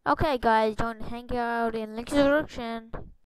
Okay, guys, don't hang out in link description.